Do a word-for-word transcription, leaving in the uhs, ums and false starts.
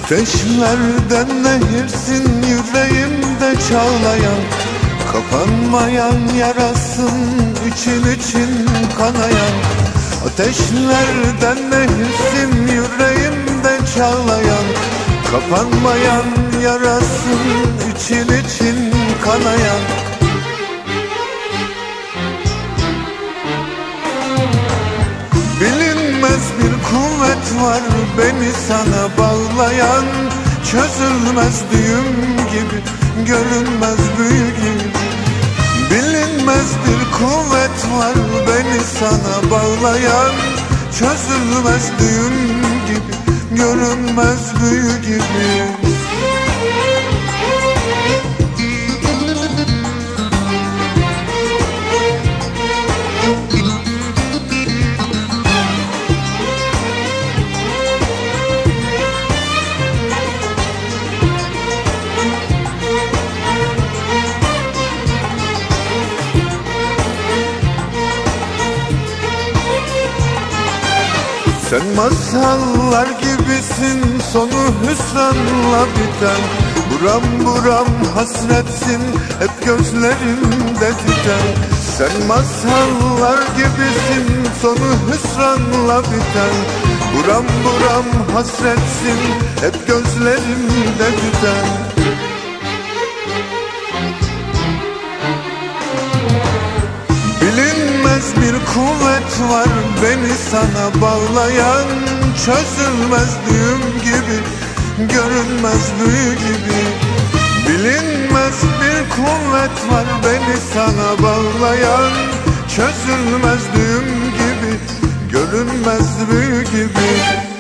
Ateşlerden nehirsin yüreğimde çağlayan, kapanmayan yarasın için için kanayan. Ateşlerden nehirsin yüreğimde çağlayan, kapanmayan yarasın için için kanayan. Bilinmez bir kuvvet var beni sana bağlayan, çözülmez düğüm gibi, görünmez büyü gibi. Bilinmez bir kuvvet var beni sana bağlayan, çözülmez düğüm gibi, görünmez büyü gibi. Sen masallar gibisin, sonu hüsranla biten. Buram buram hasretsin, hep gözlerimde tüten. Sen masallar gibisin, sonu hüsranla biten. Buram buram hasretsin, hep gözlerimde tüten. Bilinmez bir kuvvet var beni sana bağlayan, çözülmez düğüm gibi, görünmez büyü gibi. Bilinmez bir kuvvet var beni sana bağlayan, çözülmez düğüm gibi, görünmez büyü gibi.